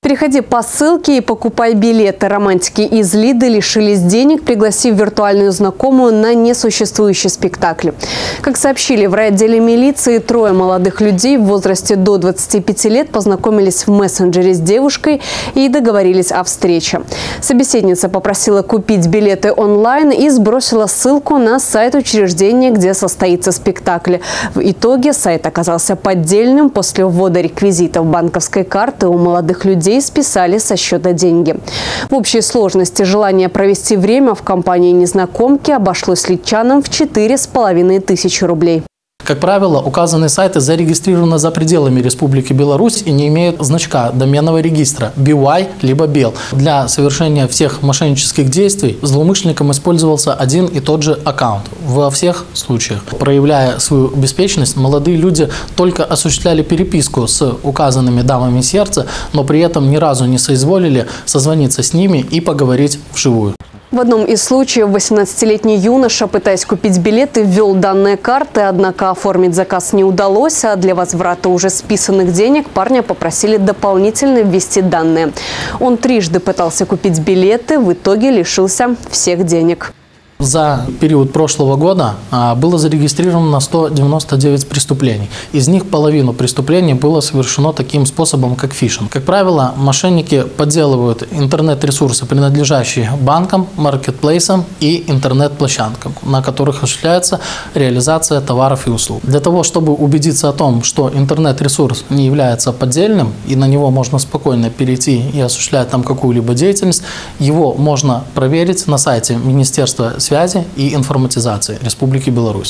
Переходи по ссылке и покупай билеты. Романтики из Лиды лишились денег, пригласив виртуальную знакомую на несуществующий спектакль. Как сообщили в райотделе милиции, трое молодых людей в возрасте до 25 лет познакомились в мессенджере с девушкой и договорились о встрече. Собеседница попросила купить билеты онлайн и сбросила ссылку на сайт учреждения, где состоится спектакль. В итоге сайт оказался поддельным. После ввода реквизитов банковской карты у молодых людей списали со счета деньги. В общей сложности желание провести время в компании незнакомки обошлось лидчанам в 4500 рублей. Как правило, указанные сайты зарегистрированы за пределами Республики Беларусь и не имеют значка доменного регистра BY либо BEL. Для совершения всех мошеннических действий злоумышленникам использовался один и тот же аккаунт. Во всех случаях, проявляя свою беспечность, молодые люди только осуществляли переписку с указанными дамами сердца, но при этом ни разу не соизволили созвониться с ними и поговорить вживую. В одном из случаев 18-летний юноша, пытаясь купить билеты, ввел данные карты, однако оформить заказ не удалось, а для возврата уже списанных денег парня попросили дополнительно ввести данные. Он трижды пытался купить билеты, в итоге лишился всех денег. За период прошлого года было зарегистрировано 199 преступлений. Из них половину преступлений было совершено таким способом, как фишинг. Как правило, мошенники подделывают интернет-ресурсы, принадлежащие банкам, маркетплейсам и интернет-площадкам, на которых осуществляется реализация товаров и услуг. Для того, чтобы убедиться о том, что интернет-ресурс не является поддельным и на него можно спокойно перейти и осуществлять там какую-либо деятельность, его можно проверить на сайте Министерства связи и информатизации Республики Беларусь.